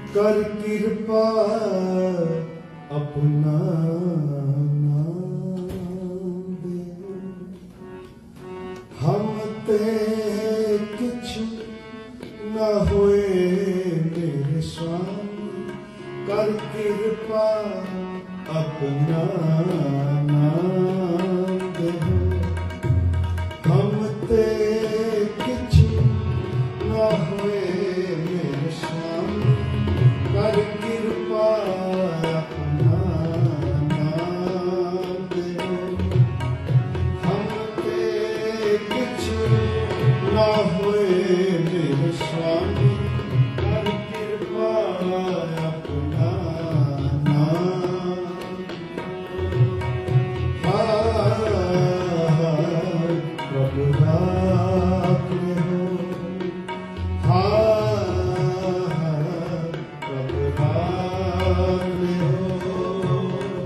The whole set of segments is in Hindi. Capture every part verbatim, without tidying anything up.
कर कृपा अपना नाम दे। हम ते किछु न होए मेरे स्वामी, कर कृपा अपना नाम दे। हम ते किछु न होए मेरे स्वामी, कर कृपा अपना नाम दे। हम ते किछु न होए मेरे स्वामी, कर कृपा अपना नाम। प्रभु राखले हो, प्रभु राखले हो।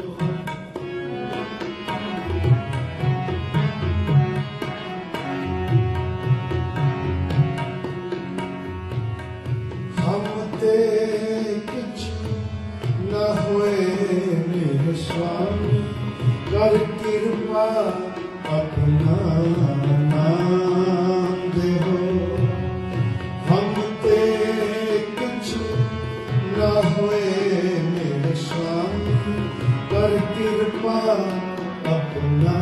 हम ते किछु न होए मेरे स्वामी, कर कृपा अपना नाम देहो। हम ते किछु न होए मेरे स्वामी, कर कृपा अपना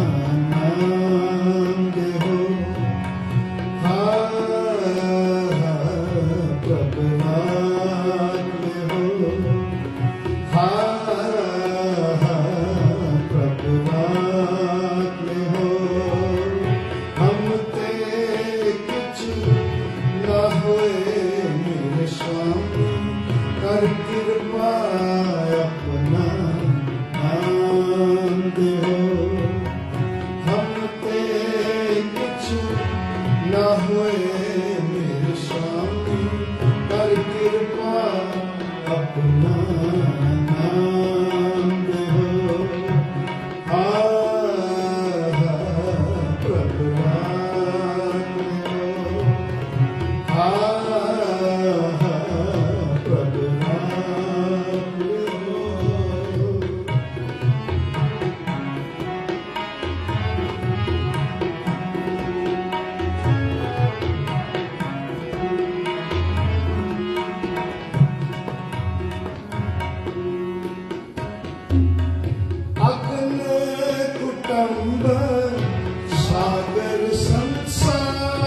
नाम देहो। प्रभु राखले हो, प्रभु राखले हो। हम ते किछु न होए मेरे स्वामी, कर कृपा अपना नाम देहो। हम ते किछु न होए मेरे स्वामी, कर कृपा अपना नाम देहो। प्रभु राखले हो, प्रभु राखले हो। अग्नि कुटुंब सागर संसार,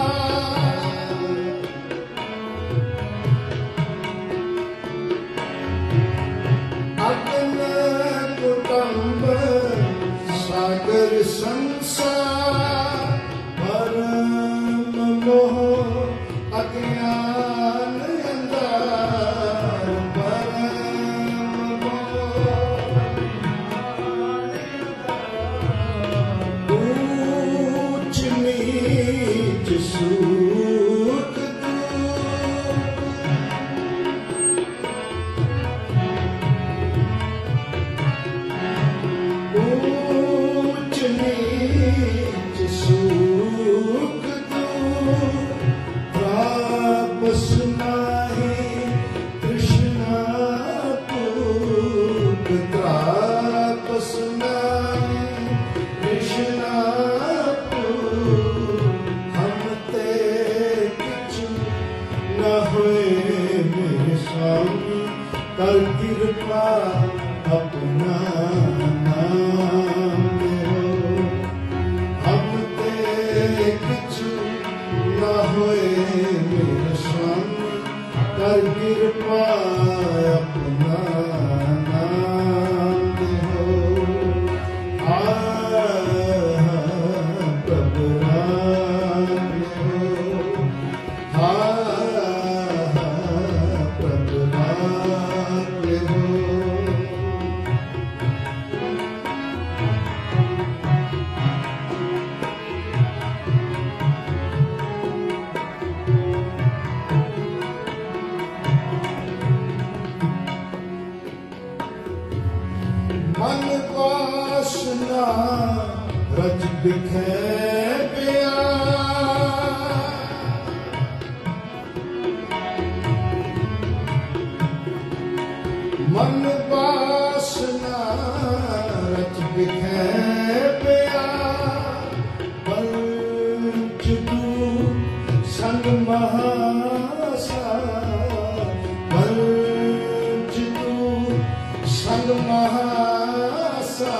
अग्नि कुटुंब सागर संसार। परम मोह अज्ञान अंधार, परम मोह ऊंच नीच सुख दुख। ऊंच नीच सुख दुख, तापस नाही तृष्णा भूख। तापस नाही तृष्णा भूख। हम ते किछु न होए मेरे स्वामी, कर कृपा अपना नाम देहो। हम ते किछु न होए मेरे स्वामी, कर कृपा अपना नाम देहो। प्रभु राखले हो, प्रभु राखले हो। मन वासना रज बिखे पिया, मन वासना रच बिखै पिया पंच दूत संग महासा पंच दूत संग महासा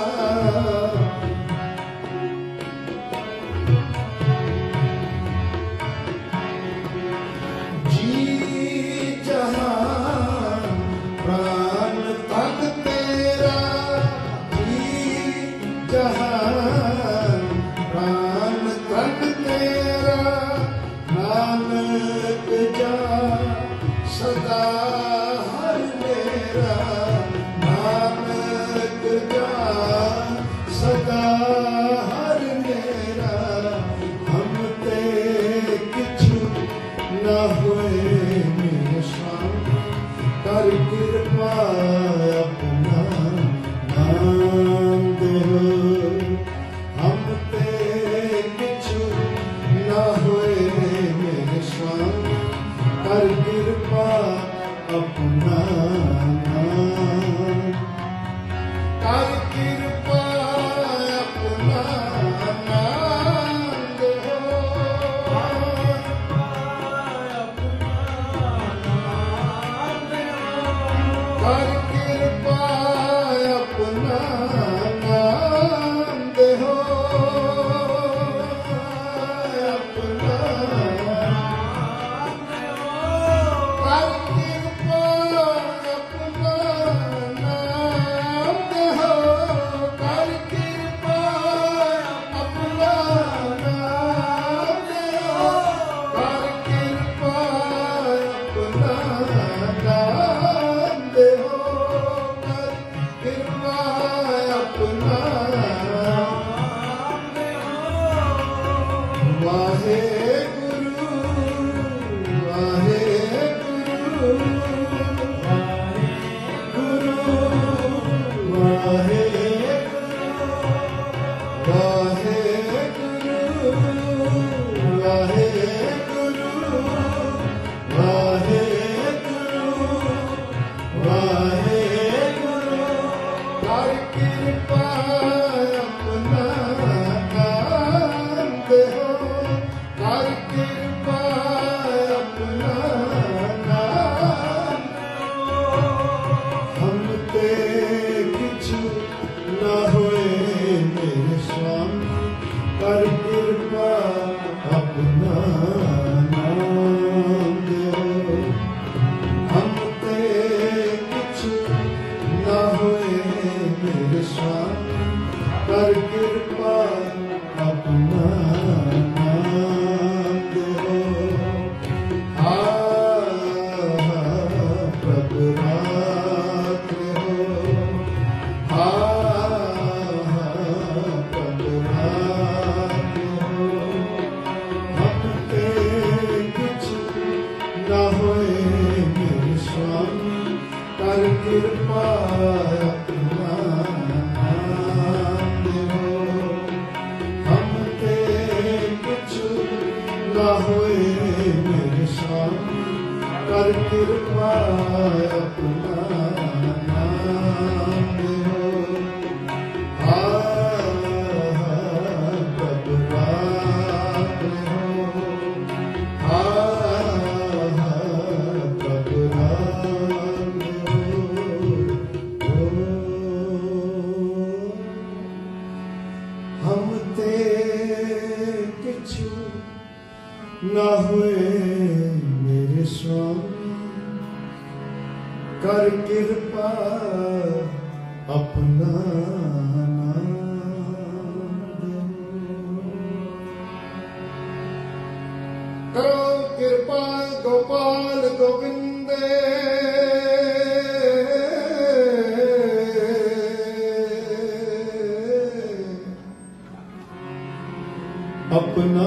अपना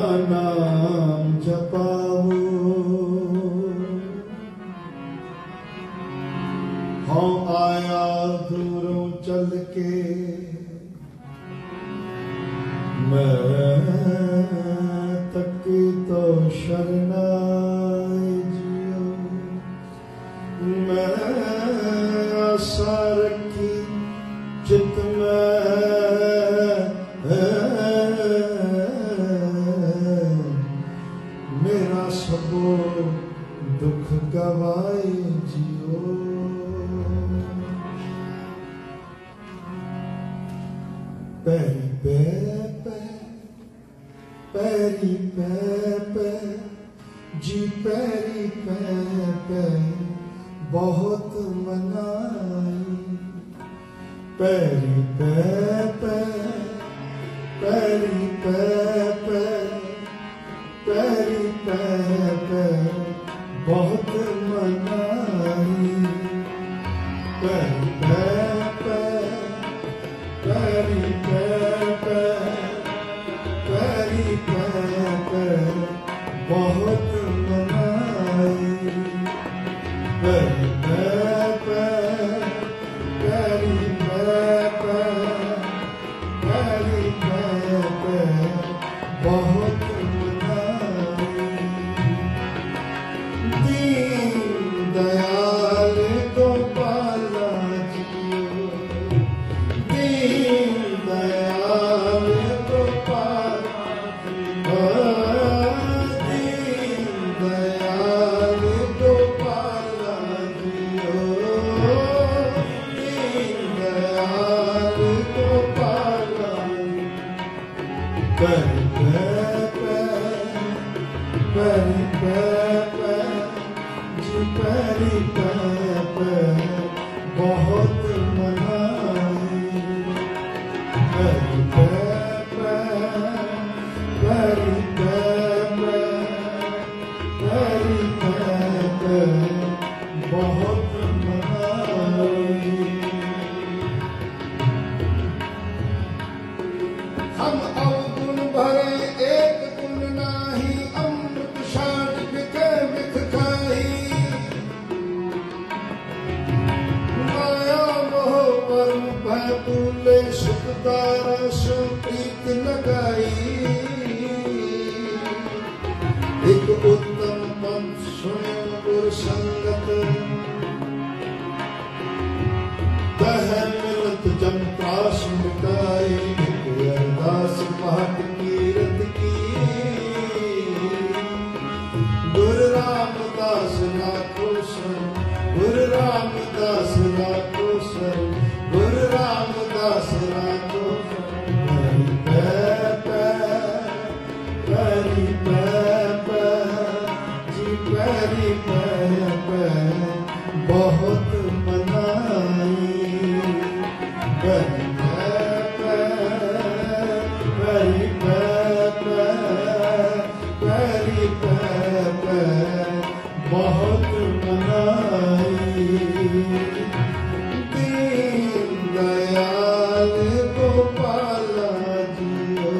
नाम जपाओ, हाँ आया दूरों चल के मैं तक तो शरणाई जियो, मैं आशा दुख गवाए जियो। पैरी पै पै पैरी पै पै जी पैरी पै पै बहुत मनाई। पैरी पै पै पैरी पै पै पैरी पै पै बहुत मनाई। पैरी पै पै पैरी पै पै पैरी पै पै बहुत मनाई। पैरी पै पै पैरी पै पै पैरी पै पै बहुत मनाई। दीन दयाल गोपाला जियो। दीन दयाल गोपाला जियो। दीन दयाल गोपाला जियो। दीन दयाल गोपाला पैरी पै पै पैरी पै पै जी पैरी पै पै बहुत मनाई। पैरी पै पै पैरी पै पै पैरी पै पै बहुत मनाई। हम अवगुण भरे एक गुण नाही, अमृत शांत बिखे बिख खाई। माया मोह वरम भय भूले, सुख दारस प्रीत लगाई। एक उत्तम पंथ सुने गुर संगत, तह मिलत जम त्रास मिटाई। अरदास पाठ कीरत की, गुरु रामदास लाखो सर, गुरु रामदास लाखो सर, गुरु रामदास लाखो सर। पैरी पै पै जी पैरी पै पै बहुत मनाई। पैरी पैरी पै पै पैरी पै पै बहुत मनाई। दीन दयाल गोपाला जियो।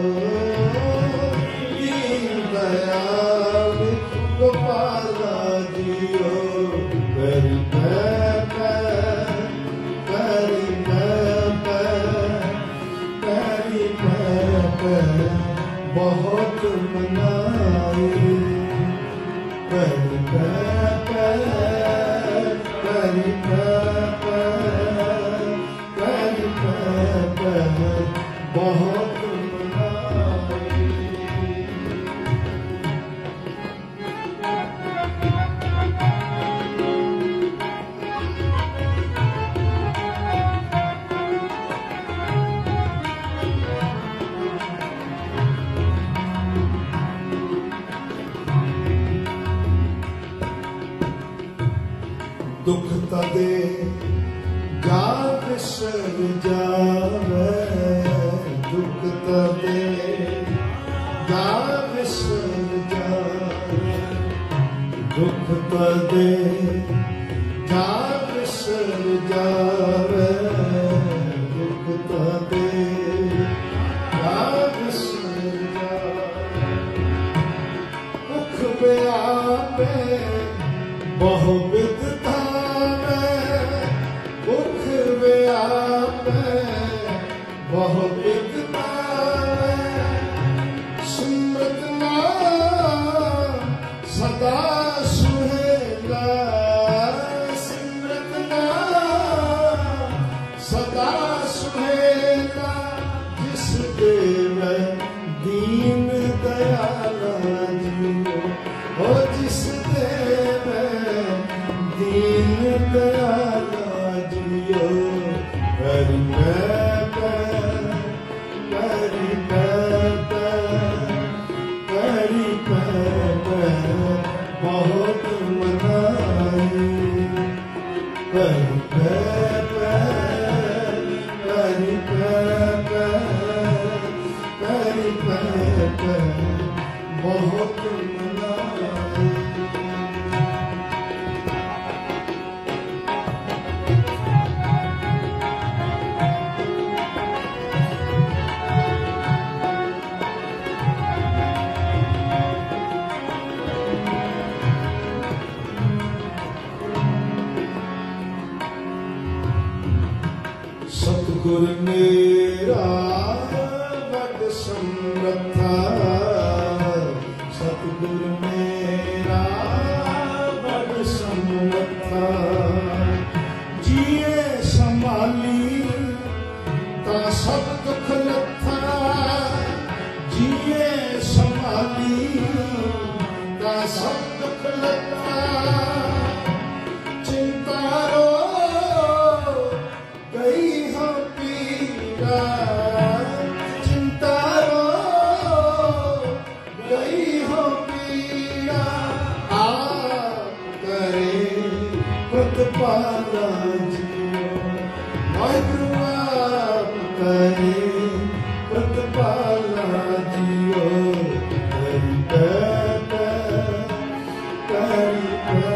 दीन दयाल गोपाला जियो। पैरी पै पै पैरी पै पै पैरी पै पै बहुत मनाई। पैरी पै पै पैरी पै पै पैरी पै पै बहुत मनाई। दुख तदे जा बिसर जावे। दुख तदे जा बिसर जावे। दुख तदे जा बिसर जावे। दुख तदे जा बिसर जावे। मुख व्यापे बहु विधता में, मुख व्यापे बहु विधता में। सिमरत नाम सदा सुहेला। सिमरत नाम सदा सुहेला। जिस देव दीन दयाला जियो। ओ जिस देव दयाला जियो पैरी पैरी पैरी बहुत मनाई पैरी पैरी पैरी बहुत मनाई। सतगुर मेरा बड़ समर्था सतगुर मेरा बड़ समर्था जिए संभाली ता सब दुख लथा जिए संभाली ता सब दुख लथा चिंता रो गई हो पीड़ा चिंता रो गई हो पीड़ा आ करे प्रतिपाला जियो वाहिगुरु आप करे प्रतिपाला जियो करी करी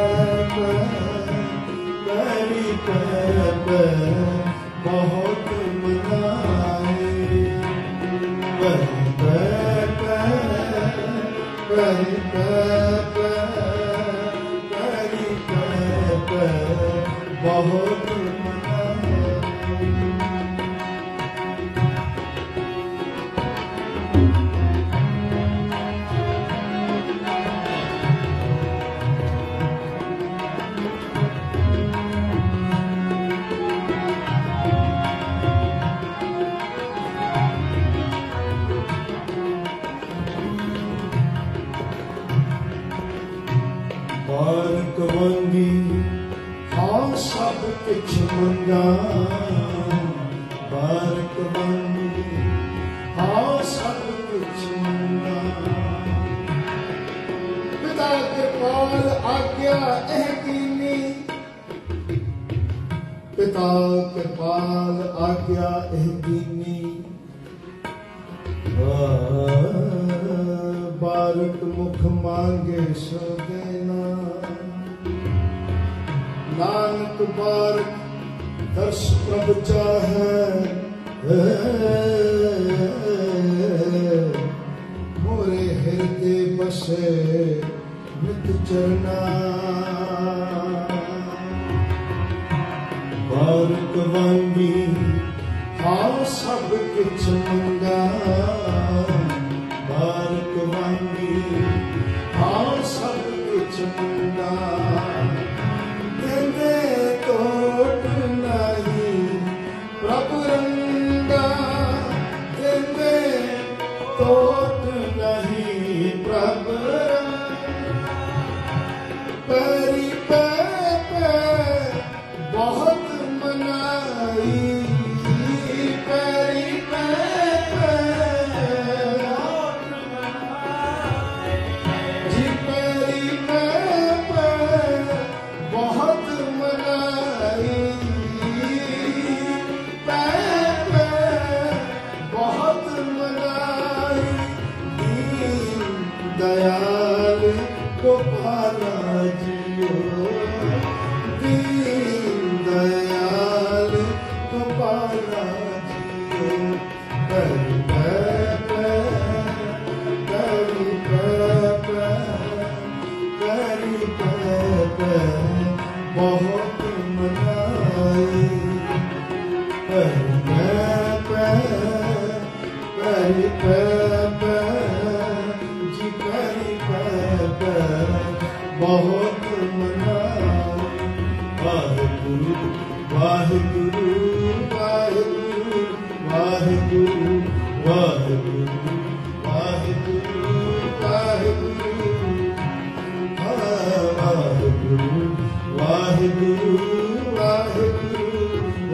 करी करी बहुत मनाए करी करी बहुत बारक वंगी हाँ सब कुछ मंगा बारक वंगी हाँ सब कुछ मंगा पिता कृपाल आज्ञा एह कीनी पिता कृपाल आज्ञा एह कीनी बारक मुख मांगे सो देना नानक बारक दर्श प्रभ चाहे मोरे हृदय बसे नित चरना बारक वांगी हाँ सब कुछ मंगा बारक वांगी हाँ सब कुछ मंगा तेरे तोड़ नहीं प्रभु रंगा तेरे तोड़ नहीं प्रभु परी पे बहुत मनाई परी पे जी परी पे बहुत मनाई पे बहुत मनाई दीन दयाल गोपाला जियो दीन दयाल गोपाला जियो करी करी करी बहुत मनाई करी जी करी बहुत मनाई वाहिगुरु वाहिगुरु वाहिगुरु वाहिगुरु वाहिगुरु वाहिगुरु वाहिगुरु वाहिगुरु वाहिगुरु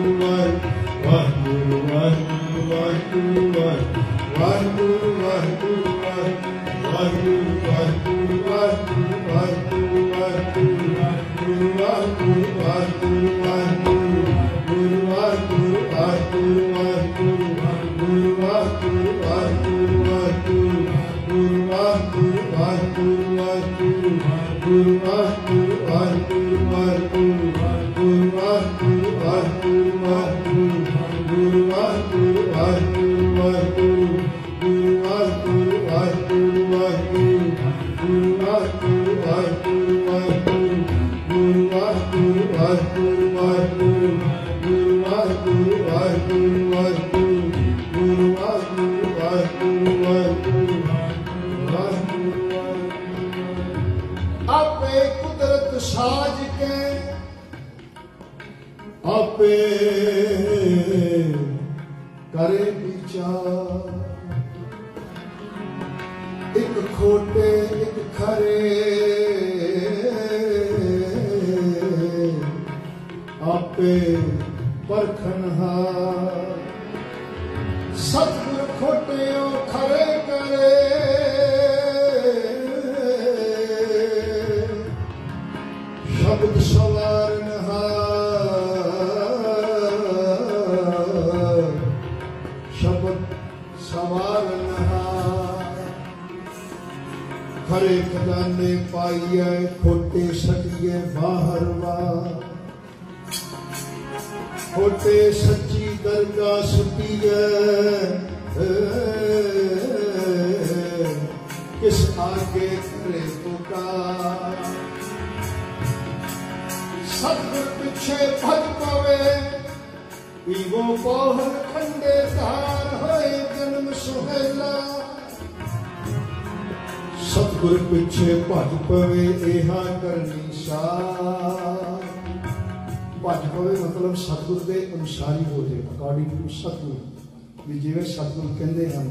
जिवें सतगुरु कहते हैं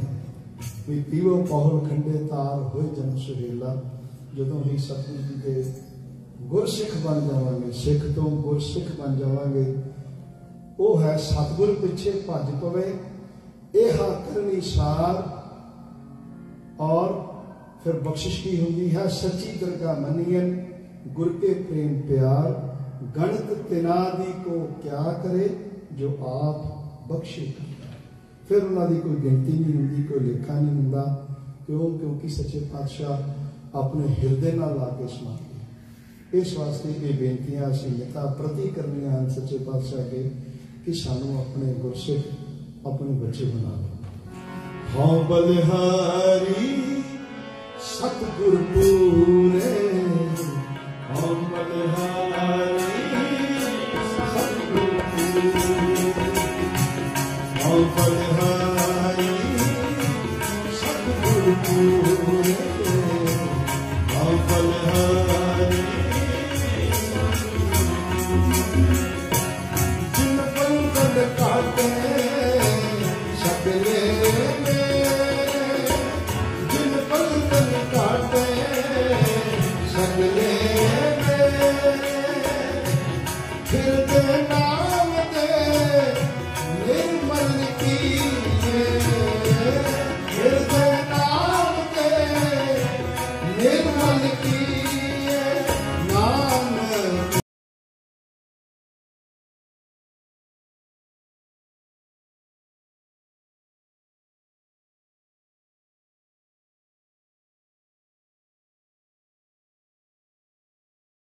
भी पीवो पहुल खंडे तार होए जन्म सुहेला। जदों ही सतगुरु जी के गुरसिख बन जावांगे, सिख तो गुरसिख बन जावांगे, वो है सतगुरु पिछे भज पवे यह करनी सार। और फिर बख्शिश की होंगी है सच्ची दरगाह मनियन गुर के प्रेम प्यार। गणित तिनादी को क्या करे जो आप बख्शे। फिर उन्होंने कोई गिनती नहीं होंगी, कोई लेखा नहीं होंगे। क्यों? क्योंकि सच्चे पातशाह अपने हिरदे नाल ला के सुनाते। इस वास्ते ये बेनतियां असीं यथा प्रति करनियां हैं सच्चे पातशाह के कि सानू अपने गुरसिख अपने बच्चे बना लो। हाँ बलिहारी सतगुर पूरे, हाँ बलिहारी सतगुर पूरे, हाँ बलिहारी सतगुर पूरे, हाँ बलिहारी जिन पंगल काटे सकले में, जिन पंगल काटे सकले में, फिर देना